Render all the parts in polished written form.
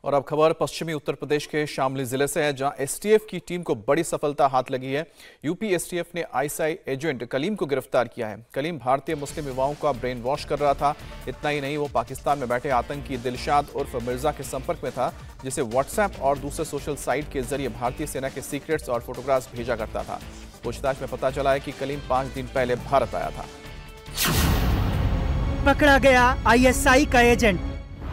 और अब खबर पश्चिमी उत्तर प्रदेश के शामली जिले से है, जहां एसटीएफ की टीम को बड़ी सफलता हाथ लगी है। यूपी एसटीएफ ने आईएसआई एजेंट कलीम को गिरफ्तार किया है। कलीम भारतीय मुस्लिम युवाओं का ब्रेन वॉश कर रहा था। इतना ही नहीं, वो पाकिस्तान में बैठे आतंकी दिलशाद उर्फ मिर्जा के संपर्क में था, जिसे व्हाट्सएप और दूसरे सोशल साइट के जरिए भारतीय सेना के सीक्रेट्स और फोटोग्राफ्स भेजा करता था। पूछताछ में पता चला है कि कलीम 5 दिन पहले भारत आया था। पकड़ा गया आईएसआई का एजेंट।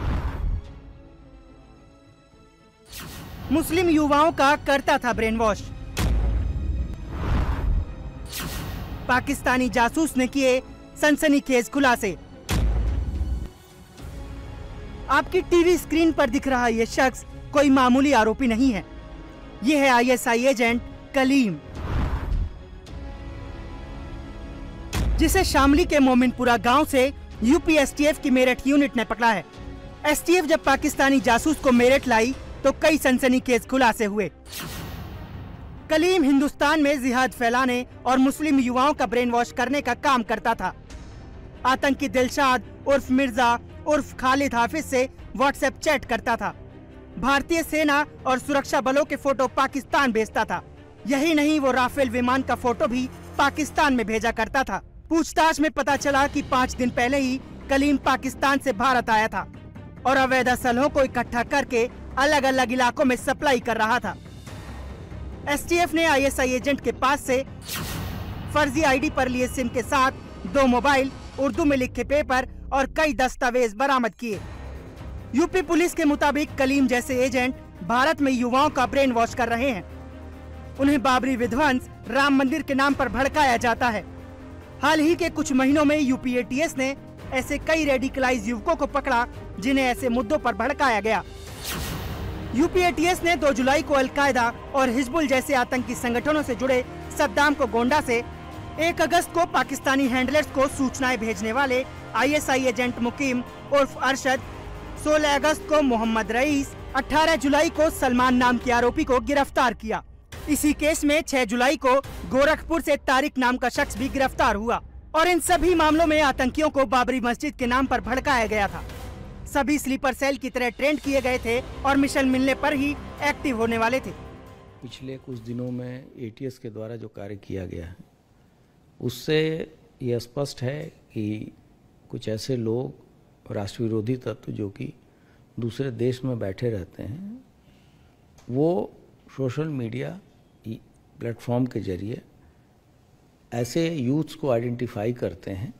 मुस्लिम युवाओं का करता था ब्रेन वॉश। पाकिस्तानी जासूस ने किए सनसनीखेज खुलासे। आपकी टीवी स्क्रीन पर दिख रहा ये शख्स कोई मामूली आरोपी नहीं है। ये है आईएसआई एजेंट कलीम, जिसे शामली के मोमिनपुरा गांव से यूपी एसटीएफ की मेरठ यूनिट ने पकड़ा है। एसटीएफ जब पाकिस्तानी जासूस को मेरठ लाई तो कई सनसनीखेज खुलासे हुए। कलीम हिंदुस्तान में जिहाद फैलाने और मुस्लिम युवाओं का ब्रेन वॉश करने का काम करता था। आतंकी दिलशाद उर्फ मिर्जा उर्फ खालिद हाफिज से व्हाट्सएप चैट करता था। भारतीय सेना और सुरक्षा बलों के फोटो पाकिस्तान भेजता था। यही नहीं, वो राफेल विमान का फोटो भी पाकिस्तान में भेजा करता था। पूछताछ में पता चला कि 5 दिन पहले ही कलीम पाकिस्तान से भारत आया था और अवैध असलहों को इकट्ठा करके अलग अलग इलाकों में सप्लाई कर रहा था। एसटीएफ ने आईएसआई एजेंट के पास से फर्जी आईडी पर लिए सिम के साथ 2 मोबाइल, उर्दू में लिखे पेपर और कई दस्तावेज बरामद किए। यूपी पुलिस के मुताबिक कलीम जैसे एजेंट भारत में युवाओं का ब्रेन वॉश कर रहे हैं। उन्हें बाबरी विध्वंस, राम मंदिर के नाम पर भड़काया जाता है। हाल ही के कुछ महीनों में यूपी एटीएस ने ऐसे कई रेडिकलाइज युवकों को पकड़ा जिन्हें ऐसे मुद्दों पर भड़काया गया। यूपी एटीएस ने 2 जुलाई को अलकायदा और हिजबुल जैसे आतंकी संगठनों से जुड़े सद्दाम को गोंडा से, 1 अगस्त को पाकिस्तानी हैंडलर्स को सूचनाएं भेजने वाले आईएसआई एजेंट मुकीम उर्फ अरशद, 16 अगस्त को मोहम्मद रईस, 18 जुलाई को सलमान नाम के आरोपी को गिरफ्तार किया। इसी केस में 6 जुलाई को गोरखपुर से तारिक नाम का शख्स भी गिरफ्तार हुआ और इन सभी मामलों में आतंकियों को बाबरी मस्जिद के नाम पर भड़काया गया था। सभी स्लीपर सेल की तरह ट्रेंड किए गए थे और मिशन मिलने पर ही एक्टिव होने वाले थे। पिछले कुछ दिनों में एटीएस के द्वारा जो कार्य किया गया है, उससे यह स्पष्ट है कि कुछ ऐसे लोग, राष्ट्र विरोधी तत्व जो कि दूसरे देश में बैठे रहते हैं, वो सोशल मीडिया प्लेटफॉर्म के जरिए ऐसे यूथ्स को आइडेंटिफाई करते हैं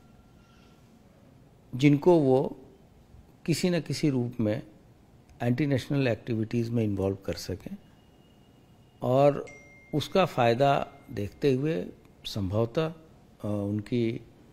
जिनको वो किसी न किसी रूप में एंटी नेशनल एक्टिविटीज़ में इन्वॉल्व कर सकें और उसका फ़ायदा देखते हुए संभवतः उनकी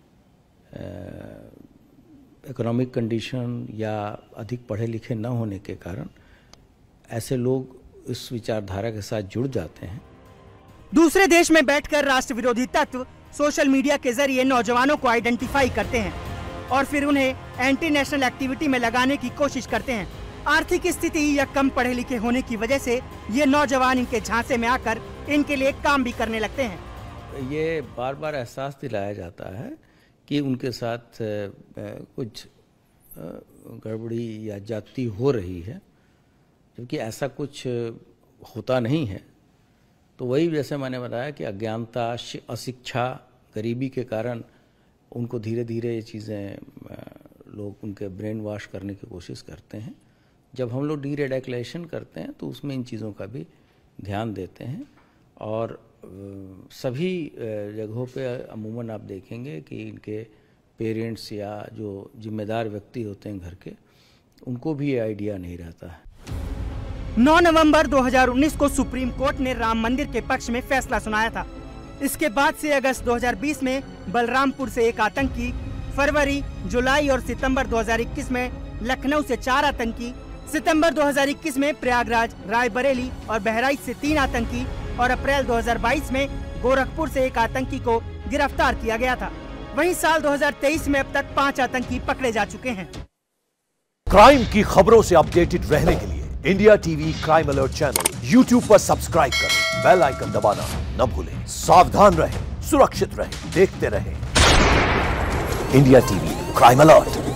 इकोनॉमिक कंडीशन या अधिक पढ़े लिखे न होने के कारण ऐसे लोग इस विचारधारा के साथ जुड़ जाते हैं। दूसरे देश में बैठकर राष्ट्र विरोधी तत्व सोशल मीडिया के जरिए नौजवानों को आइडेंटिफाई करते हैं और फिर उन्हें एंटी नेशनल एक्टिविटी में लगाने की कोशिश करते हैं। आर्थिक स्थिति या कम पढ़े लिखे होने की वजह से ये नौजवान इनके झांसे में आकर इनके लिए काम भी करने लगते हैं। ये बार बार एहसास दिलाया जाता है कि उनके साथ कुछ गड़बड़ी या जाति हो रही है, जबकि ऐसा कुछ होता नहीं है। तो वही जैसे मैंने बताया कि अज्ञानता, अशिक्षा, गरीबी के कारण उनको धीरे धीरे ये चीज़ें लोग उनके ब्रेन वॉश करने की कोशिश करते हैं। जब हम लोग डीरेडिकलाइजेशन करते हैं तो उसमें इन चीज़ों का भी ध्यान देते हैं और सभी जगहों पे अमूमन आप देखेंगे कि इनके पेरेंट्स या जो जिम्मेदार व्यक्ति होते हैं घर के, उनको भी ये आइडिया नहीं रहता है। 9 नवंबर 2019 को सुप्रीम कोर्ट ने राम मंदिर के पक्ष में फैसला सुनाया था। इसके बाद से अगस्त 2020 में बलरामपुर से 1 आतंकी, फरवरी, जुलाई और सितंबर 2021 में लखनऊ से 4 आतंकी, सितंबर 2021 में प्रयागराज, रायबरेली और बहराइच से 3 आतंकी और अप्रैल 2022 में गोरखपुर से 1 आतंकी को गिरफ्तार किया गया था। वहीं साल 2023 में अब तक 5 आतंकी पकड़े जा चुके हैं। क्राइम की खबरों से अपडेटेड रहने के लिए India TV crime alert channel YouTube पर सब्सक्राइब करें, बेल आइकन दबाना न भूलें। सावधान रहें, सुरक्षित रहें, देखते रहें इंडिया टीवी क्राइम अलर्ट।